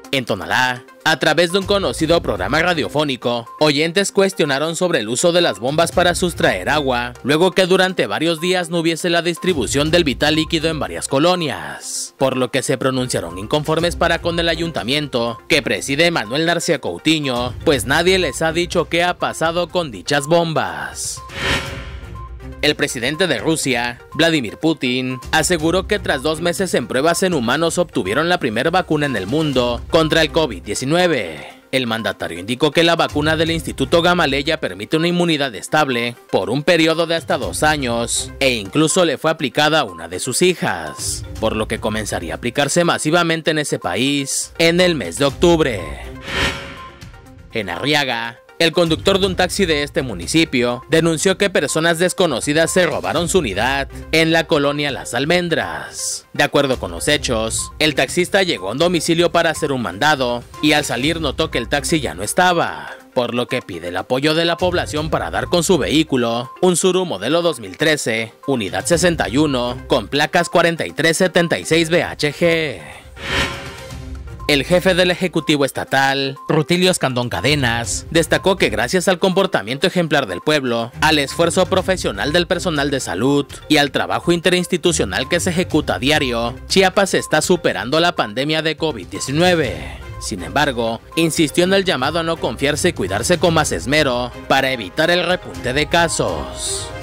En Tonalá, a través de un conocido programa radiofónico, oyentes cuestionaron sobre el uso de las bombas para sustraer agua, luego que durante varios días no hubiese la distribución del vital líquido en varias colonias, por lo que se pronunciaron inconformes para con el ayuntamiento, que preside Manuel Narcea Coutinho, pues nadie les ha dicho qué ha pasado con dichas bombas. El presidente de Rusia, Vladimir Putin, aseguró que tras 2 meses en pruebas en humanos obtuvieron la primera vacuna en el mundo contra el COVID-19. El mandatario indicó que la vacuna del Instituto Gamaleya permite una inmunidad estable por un periodo de hasta 2 años e incluso le fue aplicada a una de sus hijas, por lo que comenzaría a aplicarse masivamente en ese país en el mes de octubre. En Arriaga, el conductor de un taxi de este municipio denunció que personas desconocidas se robaron su unidad en la colonia Las Almendras. De acuerdo con los hechos, el taxista llegó a un domicilio para hacer un mandado y al salir notó que el taxi ya no estaba, por lo que pide el apoyo de la población para dar con su vehículo, un Tsuru modelo 2013, unidad 61, con placas 4376 BHG. El jefe del Ejecutivo Estatal, Rutilio Escandón Cadenas, destacó que gracias al comportamiento ejemplar del pueblo, al esfuerzo profesional del personal de salud y al trabajo interinstitucional que se ejecuta a diario, Chiapas está superando la pandemia de COVID-19. Sin embargo, insistió en el llamado a no confiarse y cuidarse con más esmero para evitar el repunte de casos.